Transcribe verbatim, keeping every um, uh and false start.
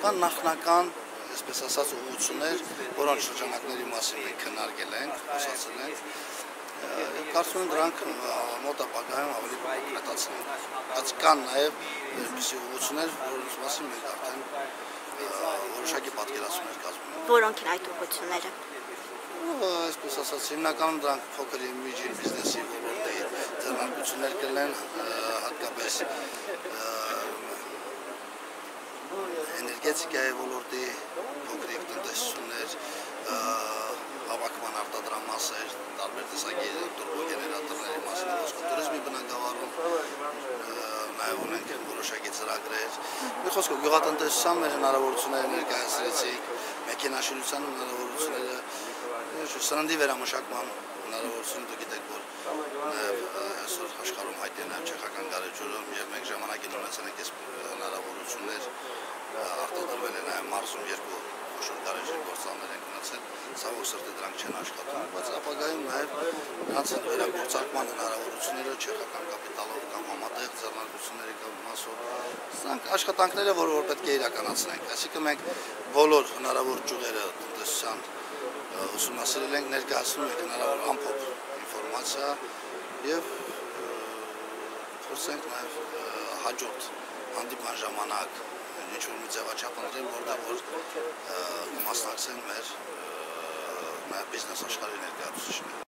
Կան նախնական, այսպես ասած, ուղղություններ, որոնց շրջանակների մասին մենք քննարկել ենք, խոսացել ենք։ Կարծում եմ դրանք մոտ ապագայում ավելի կոնկրետացնեն։ Բայց կան նաև այնպիսի ուղղություններ, որոնց մասին մենք արդեն որոշակի պատկերացումներ կազմում ենք։ Որոնք են այդ ուղղությունները։ Այսպես ասած, հիմնականում դրանք փոքր եւ միջին բիզնեսի ոլորտի ձեռնարկություններ կլինեն, հատկապես էներգետիկայի ոլորտի փոքրիկ տնտեսություններ, հավաքման արտադրամասեր, տարբեր տեսակի տուրբոգեներատորների մասին, ոսկոտուրիզմի բնագավառում նաև ունենք որոշակի ծրագրեր։ Մի խոսքով, գյուղատնտեսության մեր հնարավորությունները ներկայացրեցինք, մեքենաշինության հնարավորությունները, սննդի վերամշակման հնարավորությունը, դուք գիտեք, որ նաև այսօր աշխարհում հայտնի է նաև չեխական գարեջուրում եւ մենք ժամանակին ունեցել ենք այս հնարավորություններ, արտադրվել է նաև մարզում երկու խոշոր գարեջրի գործարաններ ենք ունեցել, ցավոք սրտի դրանք չեն աշխատում, բայց ապագայում նաև նրանց վերագործարկման հնարավորությունները չեխական կապիտալով կամ համատեղ ձեռնարկությունների մասով, սրանք աշխատանքները, որ որ պետք է իրականացնենք, այսինքն մենք բոլոր հնարավոր ճյուղերը տնտեսության ուսումնասիրել ենք, ներկայացնում ենք հնարավոր ամփոփ ինֆորմացիա եւ փորձենք նաև հաջորդ հանդիպման ժամանակ ինչ-որ մի ձևաչափ ընտրել, որտեղ որ կմասնակցեն մեր բիզնես աշխարհի ներկայացուցիչները։